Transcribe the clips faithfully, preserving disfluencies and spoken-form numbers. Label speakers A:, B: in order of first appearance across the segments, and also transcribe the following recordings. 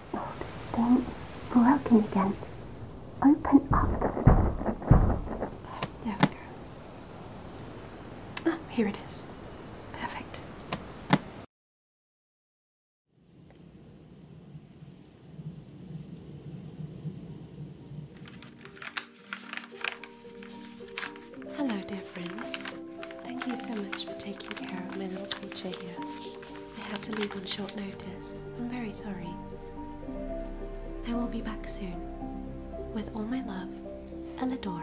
A: Don't broken again. Open up.
B: There we go. Ah, here it is. Perfect. Hello, dear friend. Thank you so much for taking care of my little creature here. I had to leave on short notice. I'm very sorry. I will be back soon. With all my love, Elidora.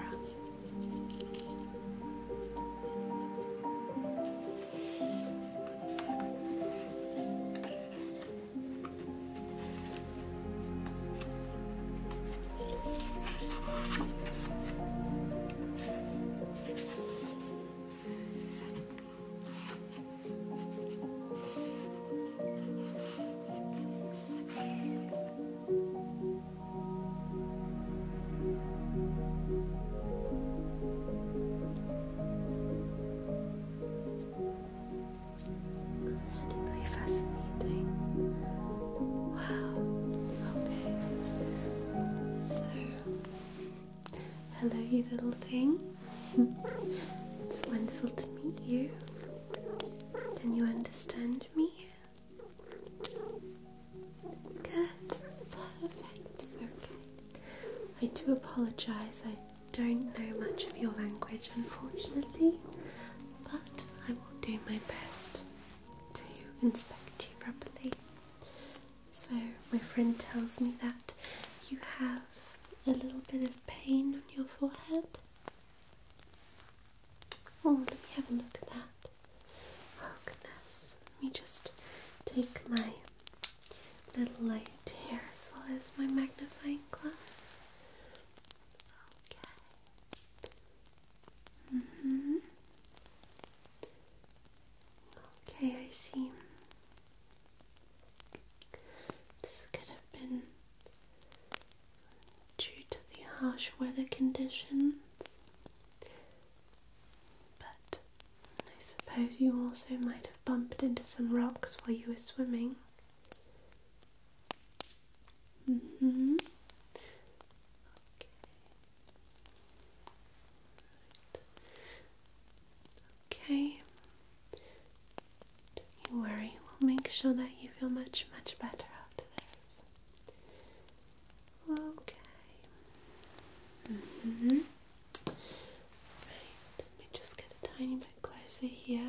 B: Hello, you little thing. It's wonderful to meet you. Can you understand me? Good. Perfect. Okay. I do apologize. I don't know much of your language, unfortunately, but I will do my best to inspect you properly. So, my friend tells me that you have a little bit of pain on your forehead. Oh, let me have a look at that. Oh goodness, let me just take my little light here as well as my magnifying glass. Okay. Mm-hmm. Okay, I see. This could have been due to the harsh weather conditions, but I suppose you also might have bumped into some rocks while you were swimming. Mm-hmm. Okay. Okay. Don't you worry, we'll make sure that you feel much, much better after this. Okay. Mm-hmm. Right, let me just get a tiny bit closer here.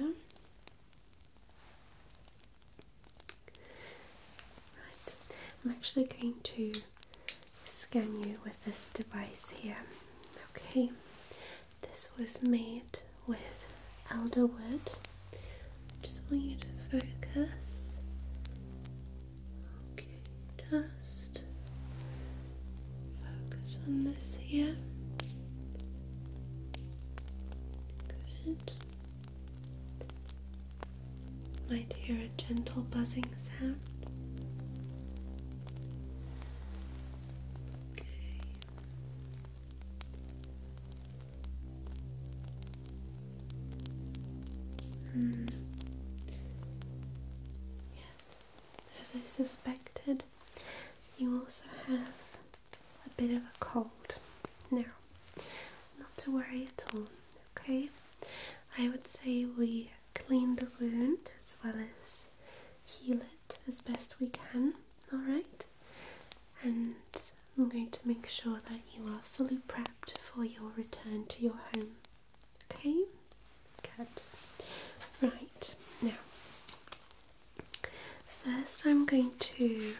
B: Right, I'm actually going to scan you with this device here. Okay, this was made with elderwood. Just want you to focus. Okay, just focus on this here. Good. Might hear a gentle buzzing sound. Okay. Hmm. Yes, as I suspected, you also have a bit of a cold. Now, not to worry at all, okay? I would say we clean the wound as well as heal it as best we can, alright? And I'm going to make sure that you are fully prepped for your return to your home, okay? Good. Right, now, first I'm going to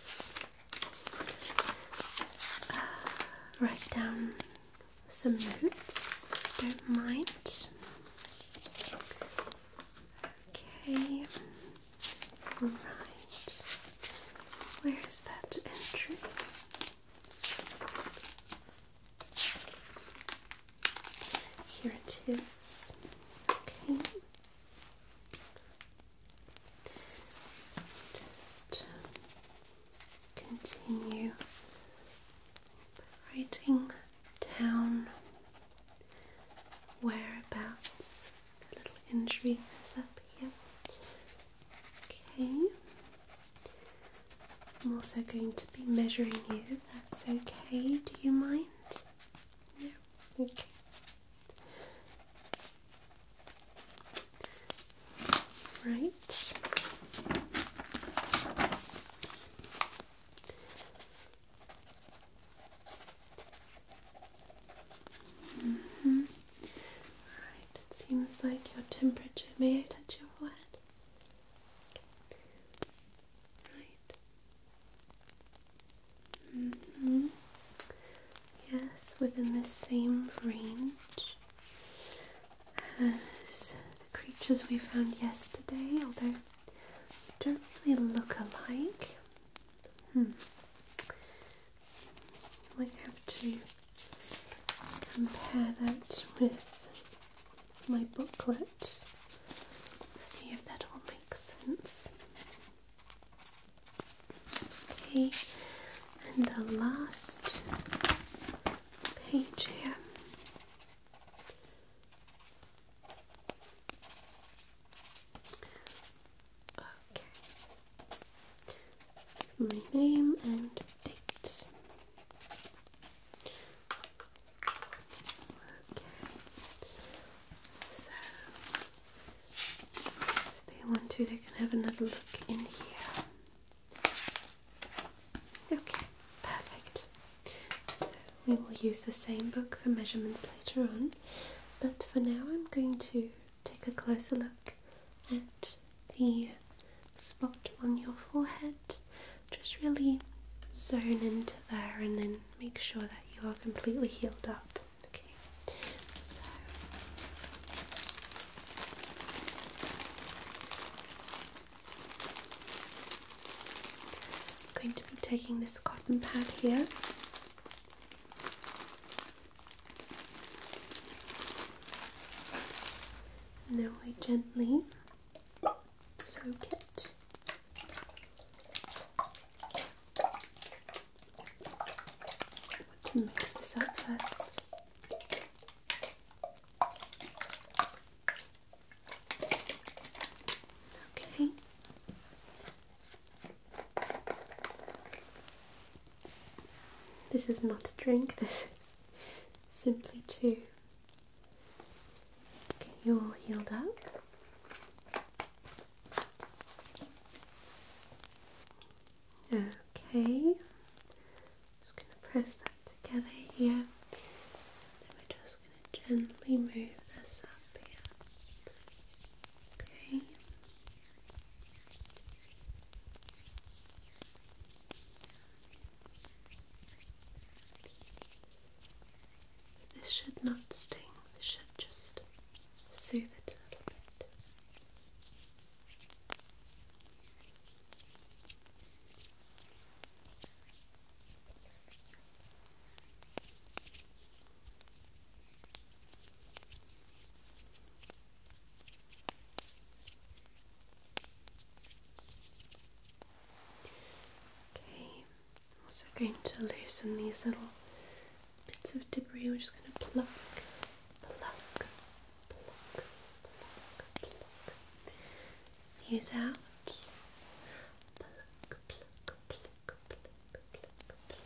B: uh, write down some notes, don't mind. Okay, right, where is that entry? Here it is. Okay, just continue writing down whereabouts the little injury is up here. Okay. I'm also going to be measuring you, if that's okay. Do you mind? No? Okay. Right. Mm-hmm. Right, it seems like your temperature. May I touch your forehead? Right. Mm-hmm. Yes, within the same range as the creatures we found yesterday, although they don't really look alike. Hmm. Might have to compare that with my booklet, see if that all makes sense. Okay, and the last page here. Okay, my name and date. So, if they want to, they can have another look in here. Okay, perfect. So, we will use the same book for measurements later on, but for now, I'm going to take a closer look at the spot on your forehead. Just really zone into there and then make sure that you are completely healed up. Okay, so I'm going to be taking this cotton pad here. And then we gently soak it. To mix this up first. Okay. This is not a drink, this is simply to get you all healed up. Okay. Just going to press that together here. Then we're just going to gently move this up here. Okay. This should not sting. This should just soothe it a little bit. Okay, I'm also going to loosen these little bits of debris. We're just going to pluck, pluck, pluck, pluck, pluck these out. Pluck, pluck, pluck, pluck, pluck, pluck.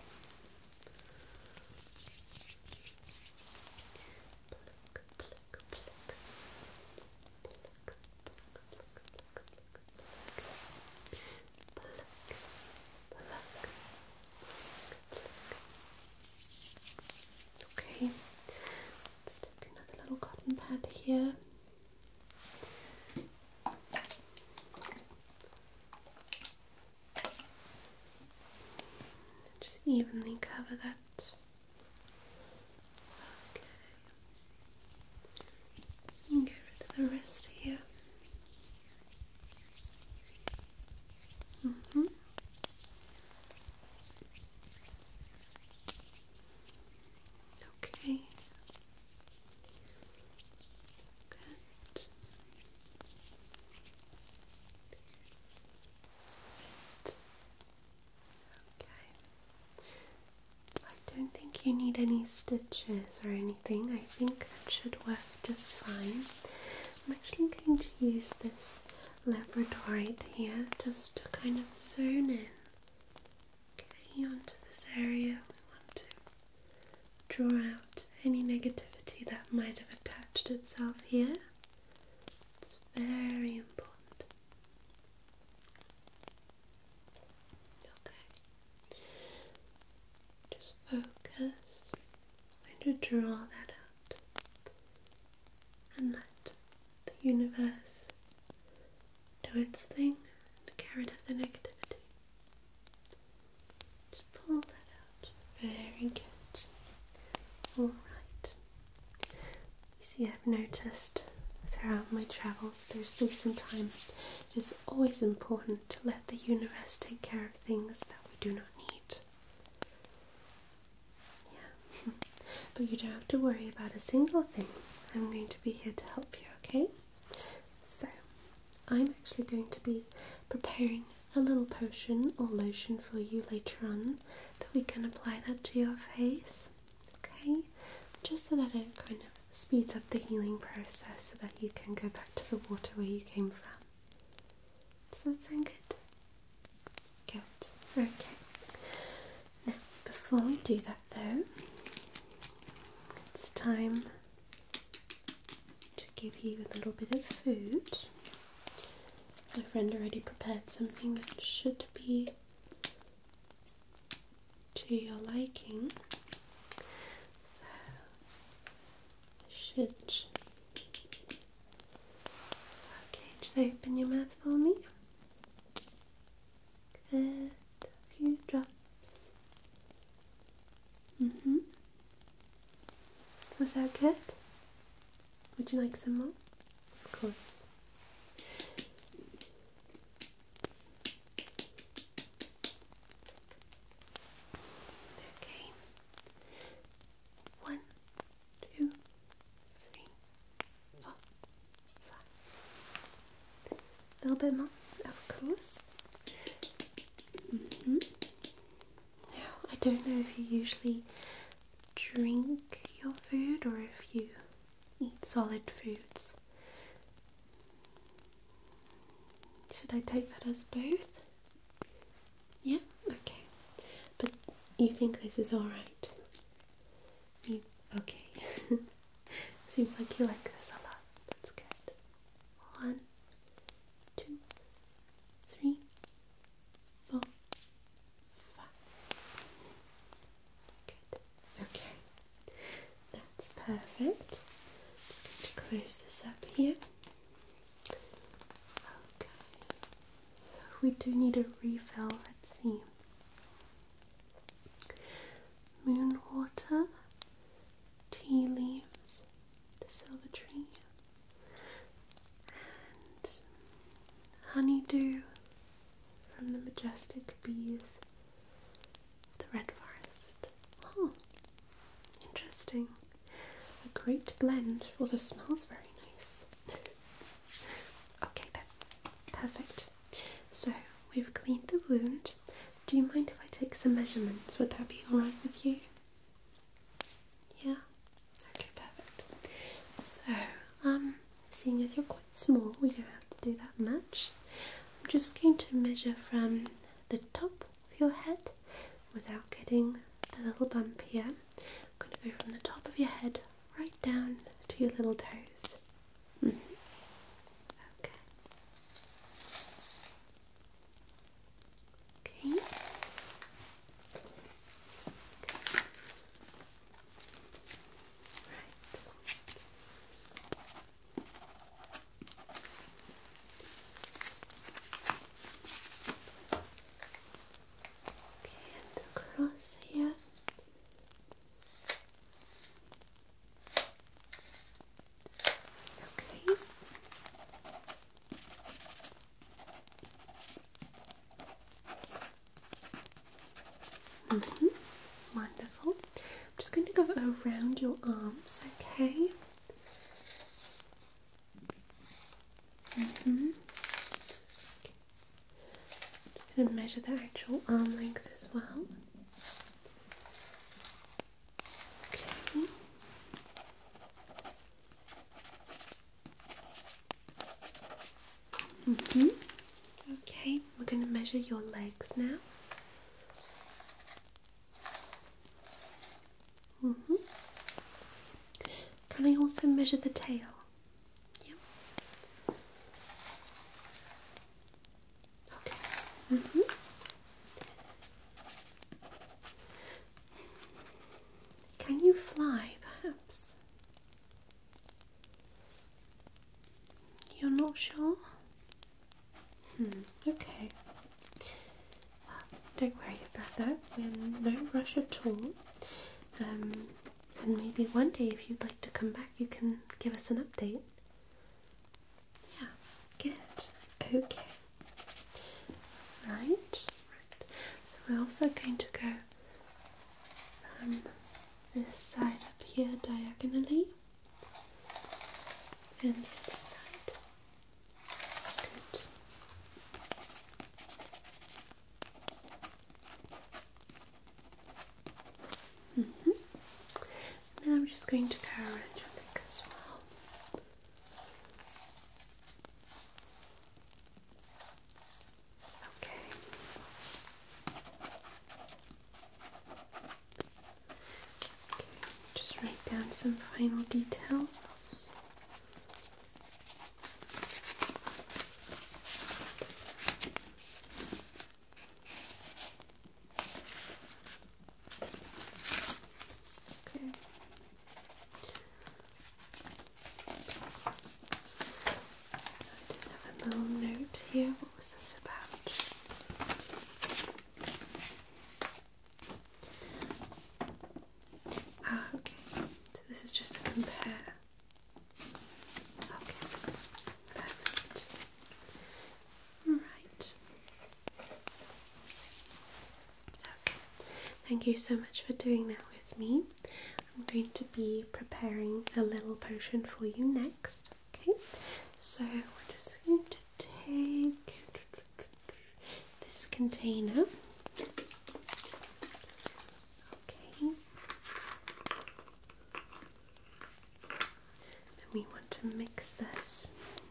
B: Pluck, pluck, pluck. Okay, let's take another little cotton pad here. Just evenly cover that. Okay. And get rid of the rest here. Mm-hmm. Okay. Good. Right. Okay. I don't think you need any stitches or anything. I think that should work just fine. I'm actually going to use this labradorite here just to kind of zone in draw out any negativity that might have attached itself here. It's very important. Okay. Just focus. I'm going to draw that out and let the universe do its thing and get rid of the negativity. Just pull that out. Very good. Alright. You see, I've noticed throughout my travels this recent time it is always important to let the universe take care of things that we do not need. Yeah. But you don't have to worry about a single thing. I'm going to be here to help you, okay? So, I'm actually going to be preparing a little potion or lotion for you later on that we can apply that to your face, okay? Just so that it kind of speeds up the healing process so that you can go back to the water where you came from. Does that sound good? Good. Okay. Now, before we do that though, it's time to give you a little bit of food. My friend already prepared something that should be to your liking. So, should. Okay, just open your mouth for me. Good. A few drops. Mm-hmm. Was that good? Would you like some more? Of course. Okay. One, two, three, four, five. A little bit more, of course. Mm-hmm. Now, I don't know if you usually drink your food or if you eat solid foods. Should I take that as both? Yeah? Okay. But you think this is alright? You okay. Seems like you like this a lot. That's good. One, two, three, four, five. Good. Okay. That's perfect. Just going to close this up here. Okay. We do need a refill, let's see. Moon water, tea leaves, the silver tree, and honeydew from the majestic bees of the red forest. Oh, interesting. A great blend. Also smells very nice. Okay then, perfect. So we've cleaned the wound. Do you mind if I take some measurements? Would that be alright with you? Yeah? Okay, perfect. So, um, seeing as you're quite small, we don't have to do that much. I'm just going to measure from the top of your head without getting the little bump here. I'm going to go from the top of your head right down to your little toes. Mm-hmm. Okay. Okay. Right. Okay, and across here. Okay. Mm-hmm. Wonderful. I'm just going to go around your arms, okay? Mm-hmm. Just going to measure the actual arm length as well. Okay. Mm-hmm. Okay, we're going to measure your legs now. Mm-hmm. can I also measure the tail? Yep. Okay. Mm-hmm. Can you fly, perhaps? You're not sure? Hmm, okay. Well, don't worry about that. We're in no rush at all. Um, and maybe one day if you'd like to come back you can give us an update. Yeah, good. Okay. Right, right. So we're also going to go um, this side up here diagonally and the other side. Good. Mm-hmm. And then I'm just going to go around your neck as well. Okay. Okay, just write down some final details. Okay. I did have a little note here. What was this about? Ah, okay. So this is just to compare. Okay. Perfect. Right. Okay. Thank you so much for doing that with me. I'm going to be preparing a little potion for you next. Okay. So we're just going to take this container. Okay. Then we want to mix this.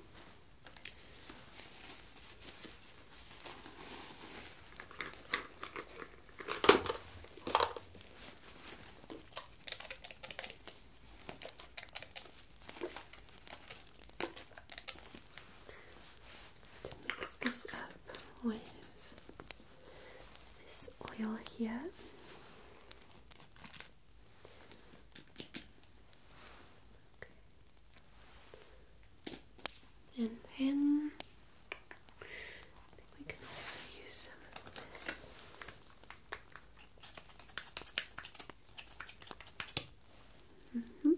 B: To mix this up with this oil here. And then I think we can also use some of this. Mm-hmm.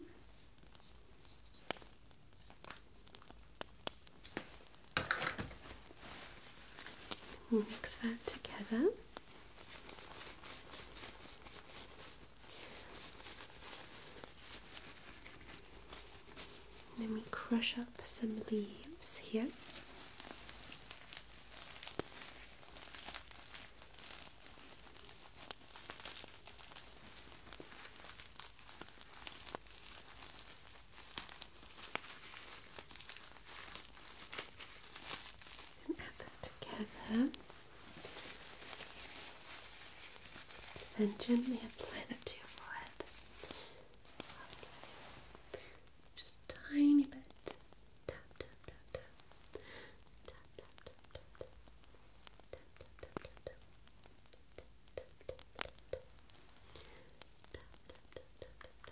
B: We'll mix that together. Then we crush up some leaves here. And add that together. Then gently apply that to your forehead. Okay. Just a tiny bit. Tap, tap, tap, tap. Tap, tap, tap, tap, tap. Tap, tap, tap, tap, tap. Tap, tap, tap, tap, tap. Tap, tap, tap, tap, tap, tap.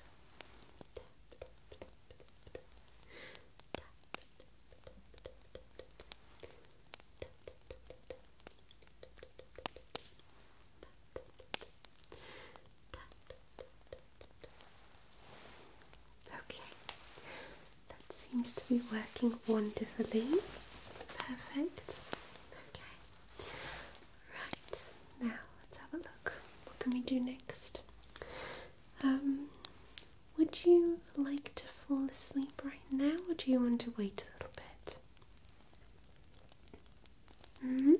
B: Okay, that seems to be working wonderfully. Perfect. Okay, right, now let's have a look. What can we do next? Um, would you like to fall asleep right now, or do you want to wait a little bit? Mm-hmm.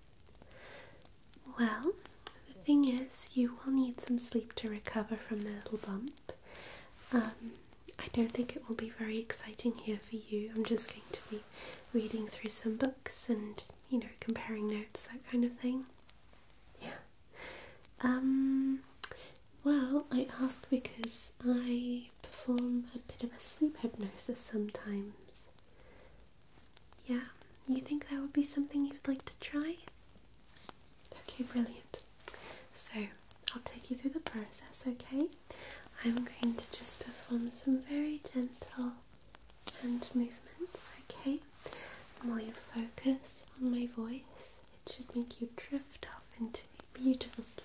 B: Well, the thing is, you will need some sleep to recover from the little bump. Um, I don't think it will be very exciting here for you. I'm just going to be reading through some books and, you know, comparing notes, that kind of thing. Yeah. Um, well, I ask because I perform a bit of a sleep hypnosis sometimes. Yeah, you think that would be something you'd like to try? Okay, brilliant. So, I'll take you through the process, okay? I'm going to just perform some very gentle hand movements, okay? And while you focus on my voice, it should make you drift off into a beautiful sleep.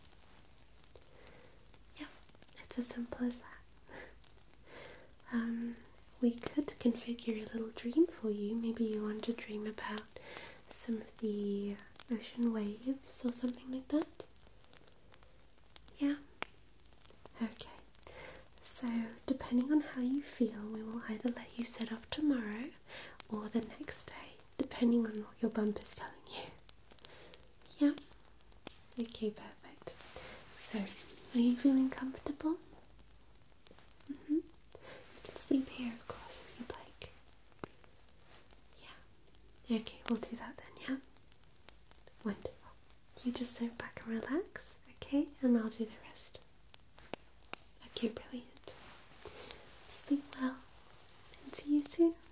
B: Yeah, it's as simple as that. Um, we could configure a little dream for you. Maybe you want to dream about some of the ocean waves or something like that. Yeah? Okay. So, depending on how you feel, we will either let you set off tomorrow or the next day, depending on what your bump is telling you. Yeah? Okay, perfect. So, are you feeling comfortable? Mm-hmm. You can sleep here, of course, if you'd like. Yeah. Okay, we'll do that then, yeah? Wonderful. You just sit back and relax, okay? And I'll do the rest. Okay, brilliant. Sleep well, and see you soon.